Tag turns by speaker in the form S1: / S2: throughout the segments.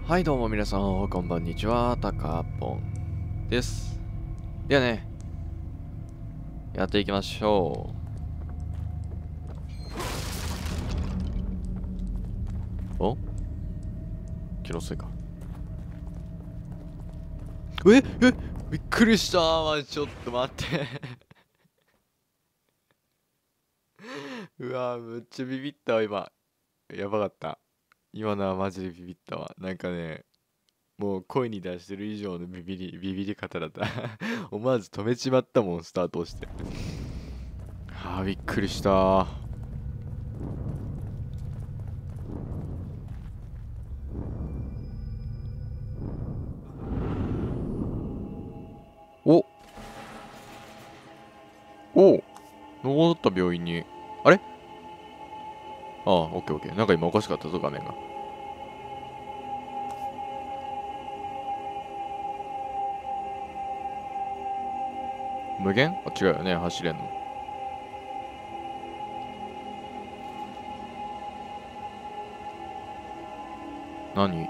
S1: はいどうも皆さん、こんばんにちは、たかぽんです。ではね、やっていきましょう。お気のせいか。びっくりしたちょっと待ってうわめっちゃビビったわ、今。やばかった。今のはマジでビビったわ。なんかね、もう声に出してる以上のビビり方だった思わず止めちまったもん、スタートをして。びっくりしたおお戻った病院に。あれオッケーオッケー。なんか今おかしかったぞ、画面が。無限違うよね、走れんの。何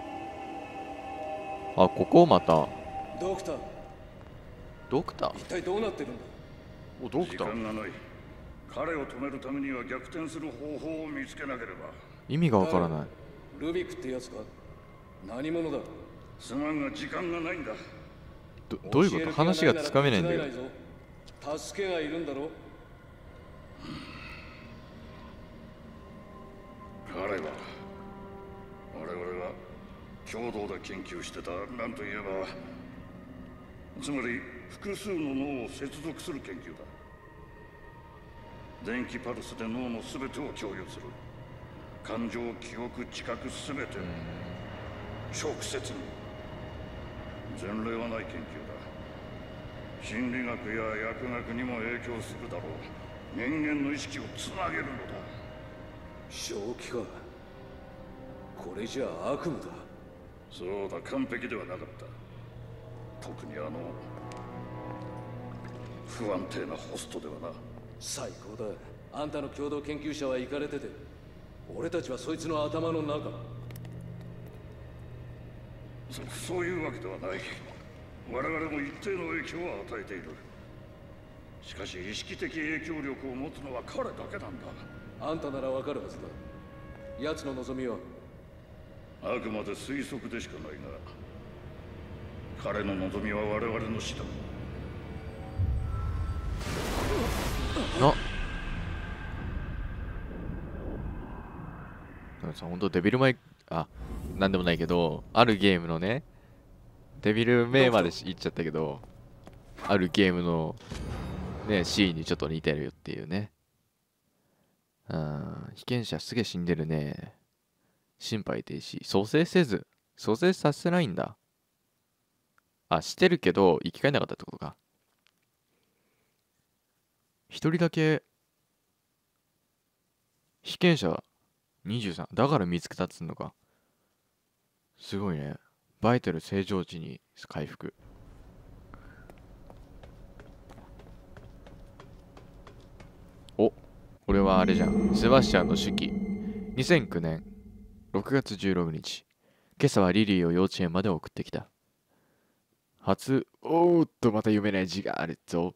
S1: ここまた。
S2: ドクター、
S1: ドクター
S2: 一体どうなってるんだ。
S1: ドクター
S3: 時間がない。彼を止めるためには逆転する方法を見つけなければ。
S1: 意味がわからない。
S2: ルビックってやつか。何者だ。
S3: すまんが時間がないんだ。
S1: どういうこと？話がつかめないんだけ
S2: ど。助けがいるんだろ。
S3: 彼は我々が共同で研究してた、なんといえば、つまり複数の脳を接続する研究だ。電気パルスで脳の全てを共有する。感情、記憶、知覚全て直接に。前例はない研究だ。心理学や薬学にも影響するだろう。人間の意識をつなげるのだ。
S2: 正気か。これじゃ悪夢だ。
S3: そうだ、完璧ではなかった。特に不安定なホストではな。
S2: 最高だ。あんたの共同研究者はイカれてて、俺たちはそいつの頭の中。
S3: そういうわけではない。我々も一定の影響を与えている。しかし意識的影響力を持つのは彼だけなんだ。
S2: あんたならわかるはずだ。奴の望みは。
S3: あくまで推測でしかないが、彼の望みは我々の死だ。
S1: ほんとデビルマイなんでもないけど、あるゲームのね、デビル名まで言っちゃったけど、あるゲームのね、シーンにちょっと似てるよっていうね。被験者すげえ死んでるね。心肺停止。蘇生させないんだ。してるけど、生き返んなかったってことか。一人だけ、被験者23。だから見つけたっつうのか。すごいね。バイタル正常時に回復。これはあれじゃん。セバスチャンの手記。2009年6月16日。今朝はリリーを幼稚園まで送ってきた。また読めない字があるぞ。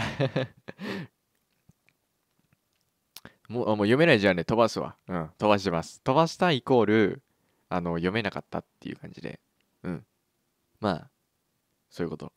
S1: もう読めない字はね、飛ばすわ。飛ばします。飛ばしたイコール、読めなかったっていう感じで。まあ、そういうこと。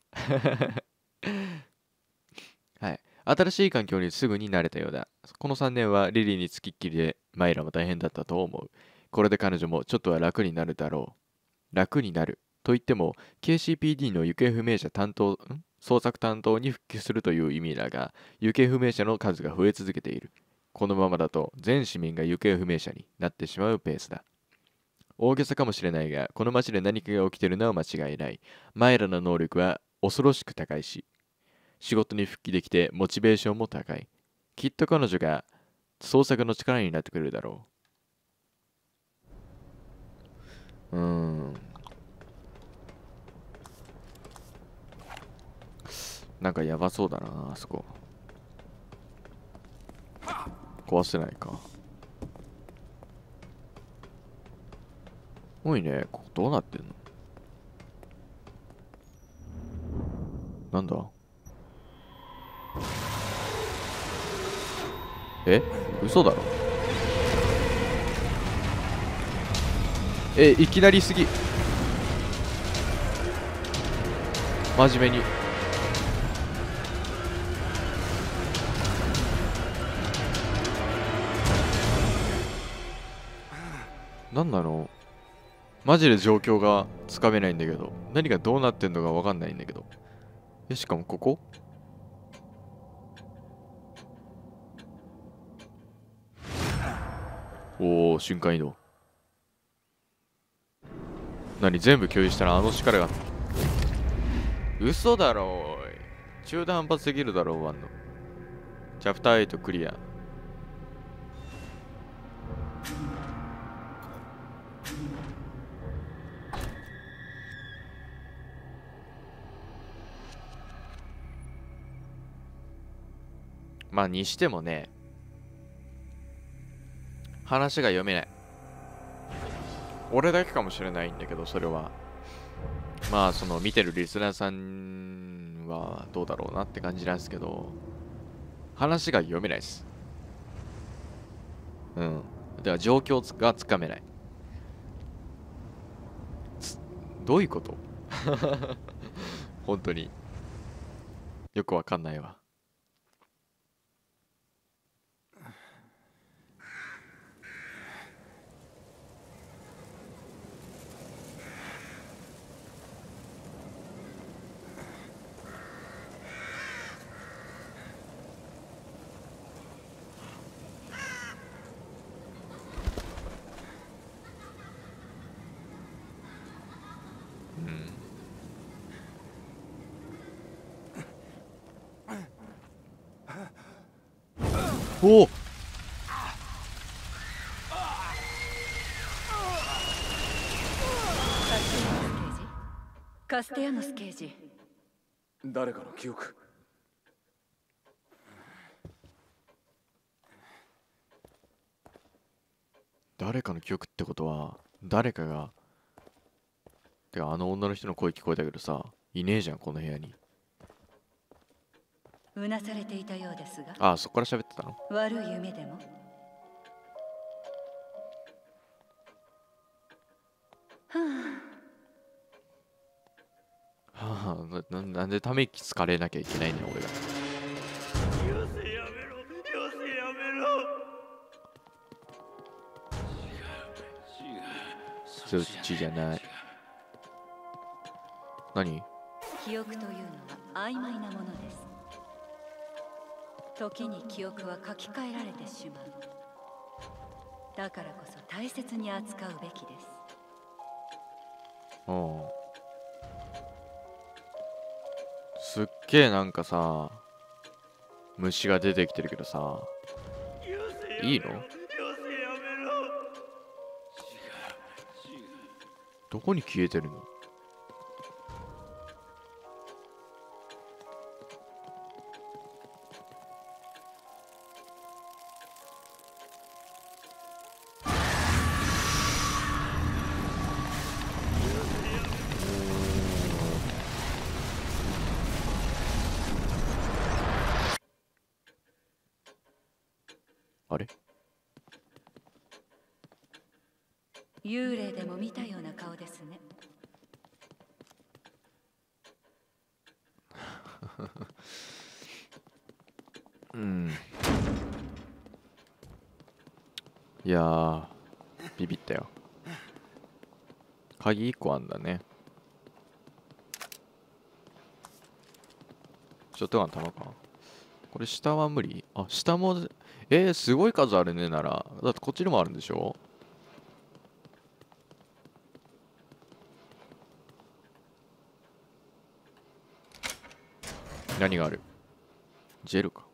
S1: はい。新しい環境にすぐに慣れたようだ。この3年はリリーにつきっきりで、マイラも大変だったと思う。これで彼女もちょっとは楽になるだろう。楽になる。と言っても、KCPD の行方不明者捜索担当に復帰するという意味だが、行方不明者の数が増え続けている。このままだと全市民が行方不明者になってしまうペースだ。大げさかもしれないが、この街で何かが起きているのは間違いない。マイラの能力は恐ろしく高いし、仕事に復帰できてモチベーションも高い。きっと彼女が創作の力になってくれるだろう。なんかやばそうだな、あそこ。壊せないか。 多いね。ここどうなってんの？なんだ？え、嘘だろ？いきなりすぎ。真面目に。なんなの？マジで状況がつかめないんだけど。何がどうなってんのかわかんないんだけど。しかもここ？おお、瞬間移動。何、全部共有したらあの力が。嘘だろおい。中途半端すぎるだろ終わんの。チャプター8クリア。まあにしてもね、話が読めない。俺だけかもしれないんだけど、それは。まあその見てるリスナーさんはどうだろうなって感じなんですけど、話が読めないです。うん。だから状況がつかめない。どういうこと？本当によくわかんないわ。おお、
S4: カステヤノス刑事。
S2: 誰かの記憶。
S1: 誰かの記憶ってことは、誰かが、てかあの女の人の声聞こえたけどさ、いねえじゃん、この部屋に。
S4: うなされていたようですが。
S1: ああ、そこから喋ってたの？
S4: 悪い夢でも。
S1: はあ、なんでため息つかれなきゃいけないねん、俺が。
S3: よせやめろ、よせやめろ。
S1: そっちじゃない。何？
S4: 記憶というのは曖昧なものです。時に記憶は書き換えられてしまう。だからこそ大切に扱うべきです。
S1: うん。すっげえなんかさ、虫が出てきてるけどさ、いいの？どこに消えてるの？あれ？
S4: 幽霊でも見たような顔ですね。
S1: うん。いやー、ビビったよ。鍵1個あんだね。ショットガン弾か。これ下は無理？あ、下も、すごい数あるねなら。だってこっちにもあるんでしょ？何がある？ジェルか。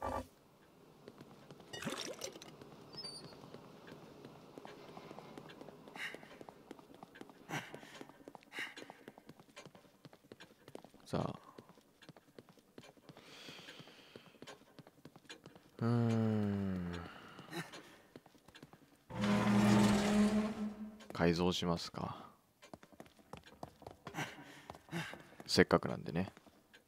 S1: さあ。うーん。 改造しますか。せっかくなんでね。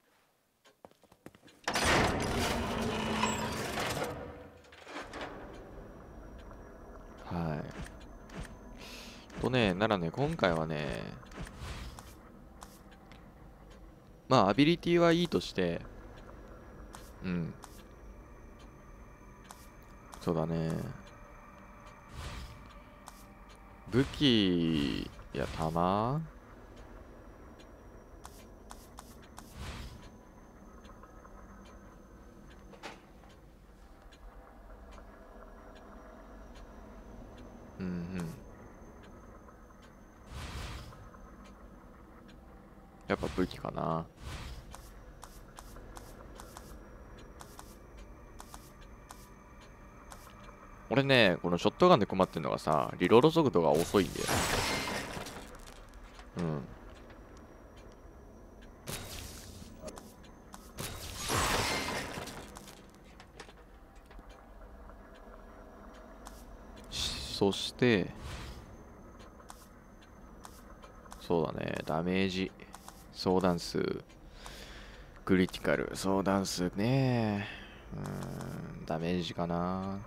S1: はい。ならね、今回はね、まあ、アビリティはいいとして、うん。そうだね。武器や弾うんうん。やっぱ武器かな。俺ね、このショットガンで困ってんのがさ、リロード速度が遅いんだよ。うん。そして、そうだね、ダメージ、相談数、クリティカル、相談数ね。ダメージかな。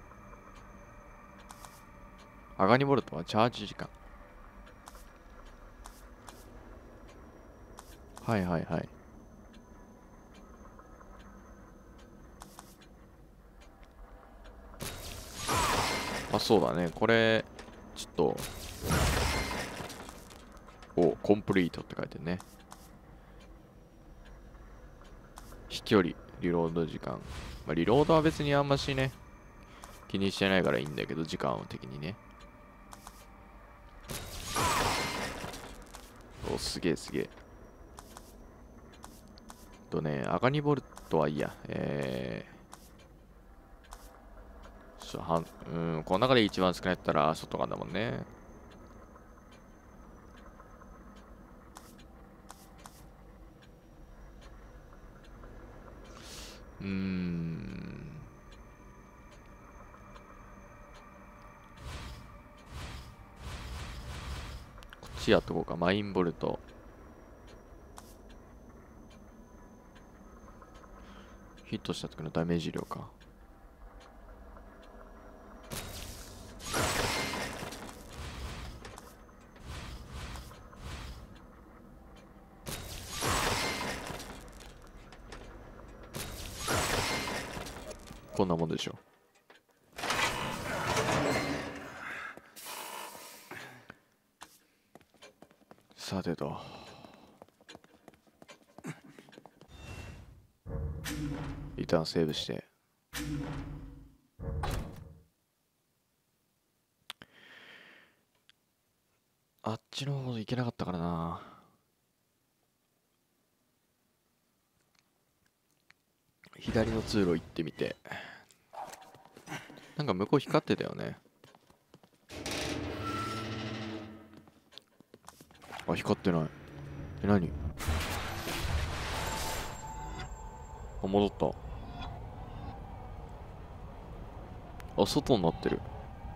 S1: アガニボルトはチャージ時間。はいはいはい。あ、そうだね。これ、ちょっと、コンプリートって書いてるね。飛距離、リロード時間。まあ、リロードは別にあんましね、気にしてないからいいんだけど、時間的にね。お、すげえすげえ。アガニボルトはいいや。この中で一番少ないったら、外側だもんね。こっちやっとこうか。マインボルト。ヒットした時のダメージ量か。こんなもんでしょ。さてと。一旦セーブして。あっちの方行けなかったからな。左の通路行ってみて。なんか向こう光ってたよね。あ、光ってない。何？あ、戻った。あ、外になってる。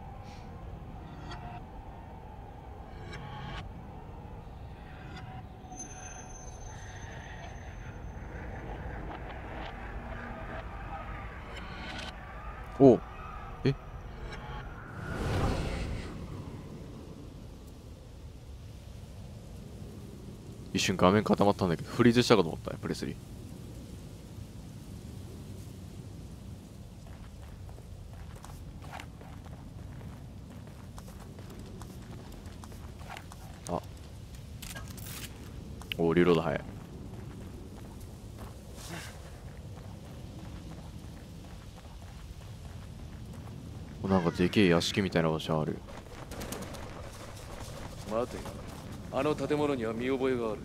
S1: おう。え？一瞬画面固まったんだけど、フリーズしたかと思ったよ、プレスリー。あ。おう、リロード早い。なんかでけえ屋敷みたいな場所ある。
S2: 待て、あの建物には見覚えがある。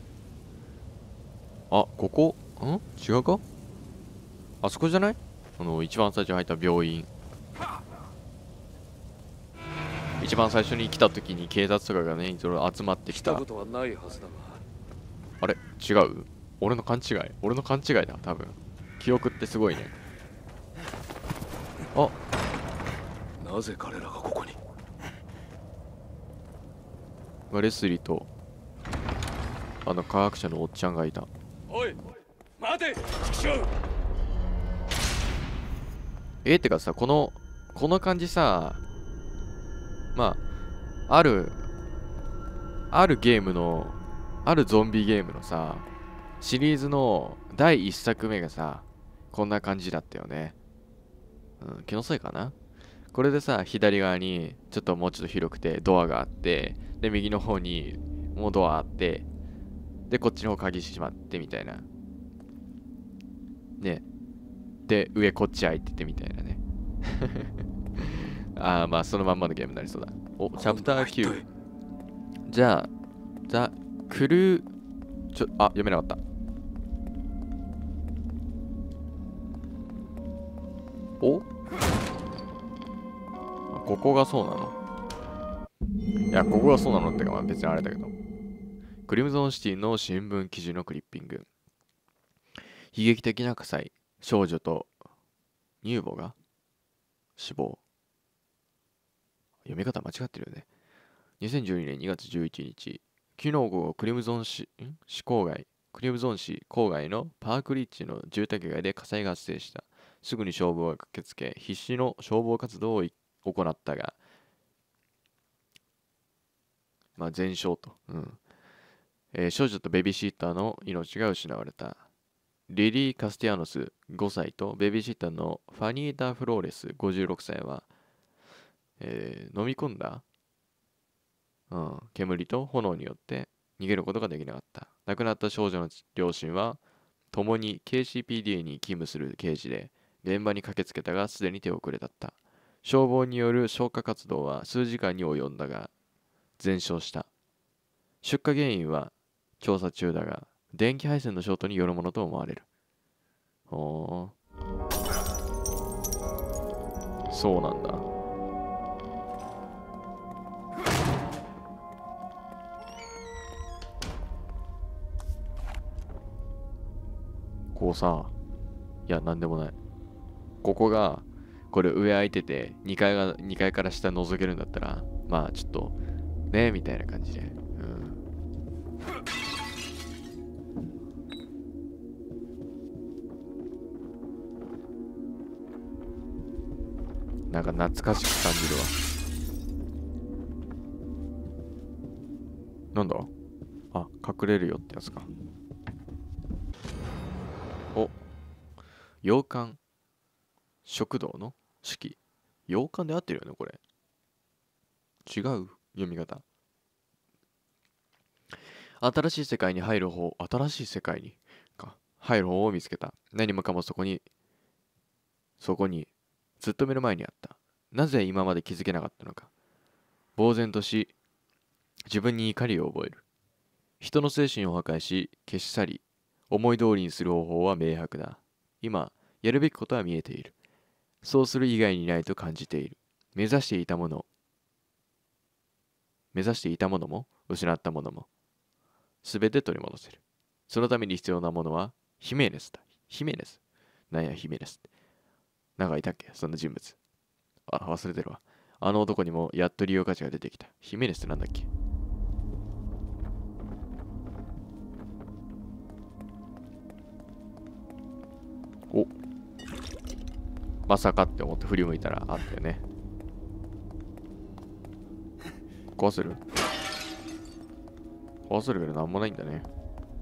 S1: あ、ここ違うか？あそこじゃない？一番最初に入った病院。一番最初に来た時に警察とかがね、いろいろ集まってきた。
S2: 来たことはないはずだが。
S1: あれ違う？俺の勘違いだ、多分。記憶ってすごいね。あ、
S2: なぜ彼らがここに？
S1: レスリーとあの科学者のおっちゃんがいた。
S2: おい待て畜生。
S1: てかさ、この感じさ、まああるゲームのゾンビゲームのさシリーズの第1作目がさこんな感じだったよね。気のせいかな。これでさ、左側にちょっともうちょっと広くてドアがあって、で右の方にもうドアあって、でこっちの方鍵しまってみたいなね。で上こっち開いててみたいなね。まあそのまんまのゲームになりそうだ。チャプター9。じゃあクルー読めなかった。ここがそうなの？いや、ここがそうなのってか、まあ別にあれだけど。クリムゾンシティの新聞記事のクリッピング。悲劇的な火災。少女と乳母が死亡。読み方間違ってるよね。2012年2月11日。昨日午後、クリムゾン市郊外のパークリッジの住宅街で火災が発生した。すぐに消防が駆けつけ、必死の消防活動を行ったが、まあ全焼と。少女とベビーシッターの命が失われた。リリー・カスティアノス5歳とベビーシッターのファニータ・フローレス56歳は、飲み込んだ、煙と炎によって逃げることができなかった。亡くなった少女の両親は共に KCPD に勤務する刑事で、現場に駆けつけたがすでに手遅れだった。消防による消火活動は数時間に及んだが全焼した。出火原因は調査中だが、電気配線のショートによるものと思われる。そうなんだ。こうさ、いや、なんでもない。これ上空いてて2階から下覗けるんだったら、まあちょっとねみたいな感じで、なんか懐かしく感じるわ。なんだ？隠れるよってやつか。洋館食堂の式。洋館で合ってるよね、これ。違う読み方。新しい世界に入る方を見つけた。何もかもそこにずっと目の前にあった。なぜ今まで気づけなかったのか。呆然とし、自分に怒りを覚える。人の精神を破壊し、消し去り、思い通りにする方法は明白だ。今、やるべきことは見えている。そうする以外にないと感じている。目指していたものも、失ったものも、すべて取り戻せる。そのために必要なものは、ヒメネスだ。ヒメネス。なんや、ヒメネスって。なんかいたっけ、そんな人物。忘れてるわ。あの男にもやっと利用価値が出てきた。ヒメネスってなんだっけ。まさかって思って振り向いたらあったよね。壊せるけどなんもないんだね。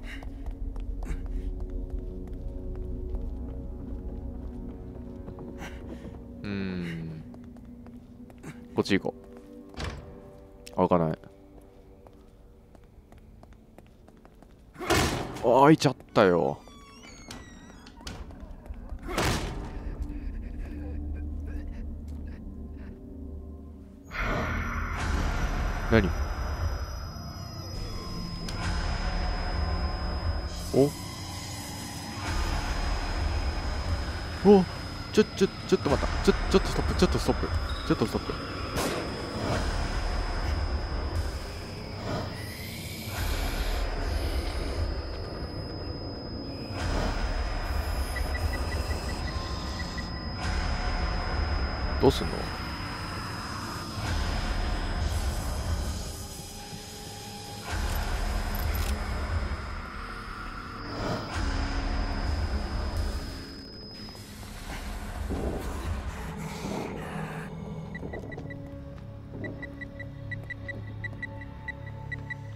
S1: こっち行こう。開かない。開いちゃったよ。何？ちょっと待った。ちょっとストップ。どうすんの？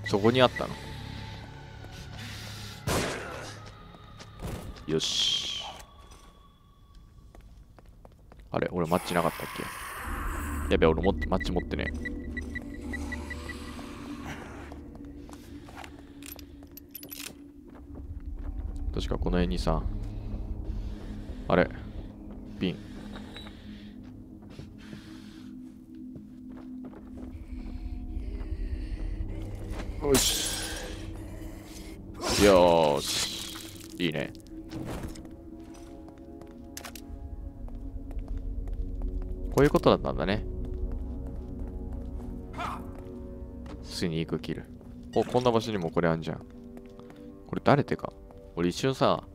S1: そこにあったの。よし。あれ俺マッチなかったっけ。やべ、俺マッチ持ってね。確かこの辺にさ、あれ瓶。よし。よーし。いいね。こういうことだったんだね。スニークキル。お、こんな場所にもこれあんじゃん。これ誰てか。俺一瞬さ、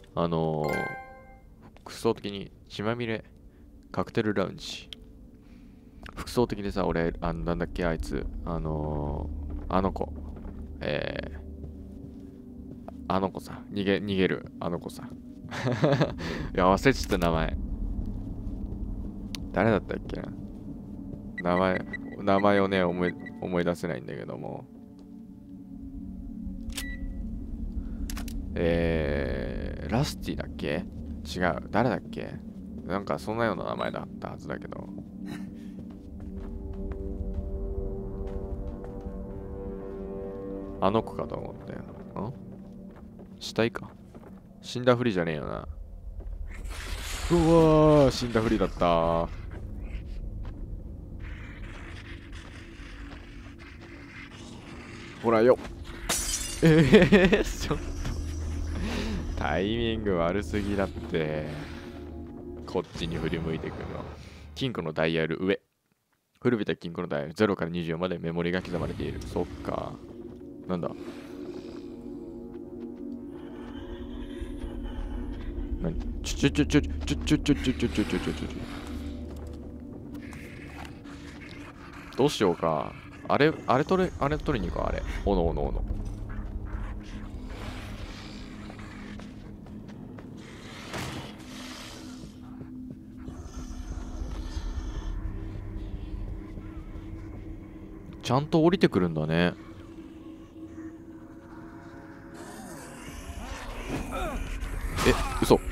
S1: 服装的に血まみれカクテルラウンジ。服装的でさ、俺、なんだっけ、あいつ。あの子。あの子さ。逃げる。あの子さ。いや、忘れちゃった名前。誰だったっけな。名前をね、思い出せないんだけども。ラスティだっけ。違う。誰だっけ。なんかそんなような名前だったはずだけど。あの子かと思ったよな。死体か。死んだふりじゃねえよな。うわー、死んだふりだったー。ほらよ。ちょっとタイミング悪すぎだって。こっちに振り向いてくるの。金庫のダイヤル上。古びた金庫のダイヤル0から24までメモリが刻まれている。そっか。なんだ。何。どうしようか。あれ取りに行こう。あれ。おの。ちゃんと降りてくるんだね。嘘。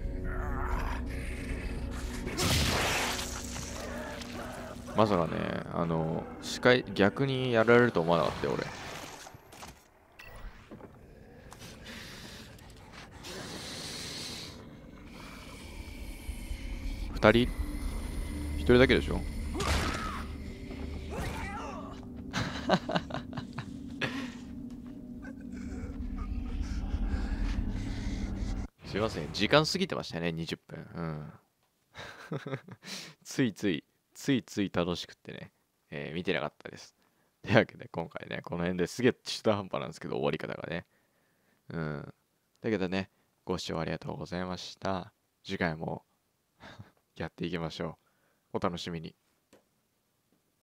S1: まさかね、逆にやられると思わなかったよ、俺。二人一人だけでしょ。すいません。時間過ぎてましたね、20分。うん。ついつい楽しくってね、見てなかったです。というわけで、今回ね、この辺ですげえ中途半端なんですけど、終わり方がね。うん。だけどね、ご視聴ありがとうございました。次回もやっていきましょう。お楽しみに。